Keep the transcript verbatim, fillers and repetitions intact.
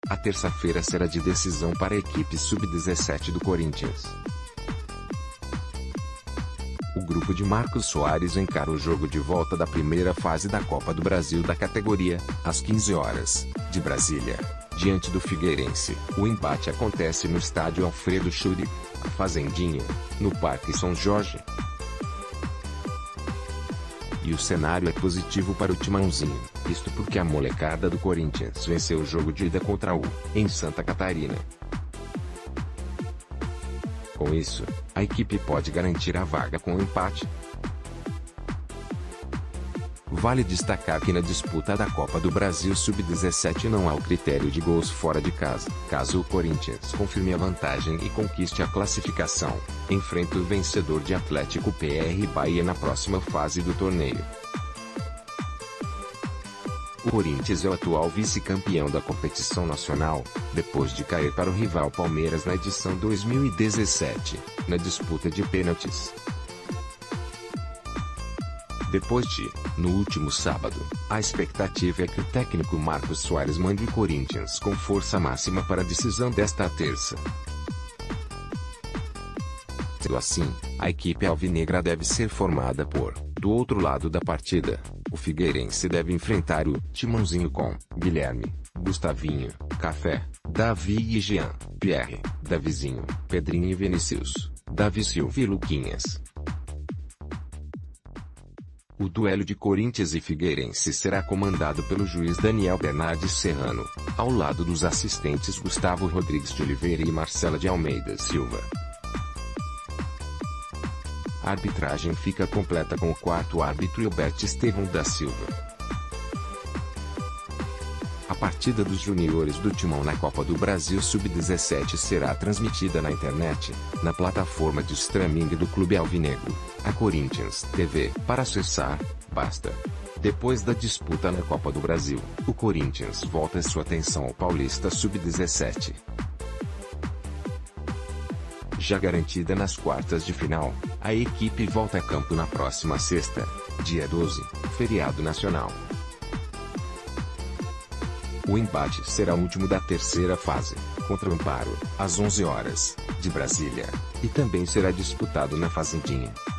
A terça-feira será de decisão para a equipe sub dezessete do Corinthians. O grupo de Marcos Soares encara o jogo de volta da primeira fase da Copa do Brasil da categoria, às quinze horas, de Brasília, diante do Figueirense. O embate acontece no estádio Alfredo Schuri, a Fazendinha, no Parque São Jorge. E o cenário é positivo para o Timãozinho, isto porque a molecada do Corinthians venceu o jogo de ida contra o, em Santa Catarina. Com isso, a equipe pode garantir a vaga com o empate. Vale destacar que na disputa da Copa do Brasil sub dezessete não há o critério de gols fora de casa. Caso o Corinthians confirme a vantagem e conquiste a classificação, enfrenta o vencedor de Atlético P R Bahia na próxima fase do torneio. O Corinthians é o atual vice-campeão da competição nacional, depois de cair para o rival Palmeiras na edição dois mil e dezessete, na disputa de pênaltis. Depois de, no último sábado, a expectativa é que o técnico Marcos Soares mande o Corinthians com força máxima para a decisão desta terça. Sendo assim, a equipe alvinegra deve ser formada por, do outro lado da partida, o Figueirense deve enfrentar o Timãozinho com Guilherme, Gustavinho, Café, Davi e Jean, Pierre, Davizinho, Pedrinho e Vinícius, Davi Silva e Luquinhas. O duelo de Corinthians e Figueirense será comandado pelo juiz Daniel Bernardes Serrano, ao lado dos assistentes Gustavo Rodrigues de Oliveira e Marcela de Almeida Silva. A arbitragem fica completa com o quarto árbitro Hilberto Estevão da Silva. A partida dos juniores do Timão na Copa do Brasil sub dezessete será transmitida na internet, na plataforma de streaming do Clube Alvinegro, a Corinthians T V. Para acessar, basta. Depois da disputa na Copa do Brasil, o Corinthians volta sua atenção ao Paulista sub dezessete. Já garantida nas quartas de final, a equipe volta a campo na próxima sexta, dia doze, feriado nacional. O embate será o último da terceira fase, contra o Amparo, às onze horas, de Brasília, e também será disputado na Fazendinha.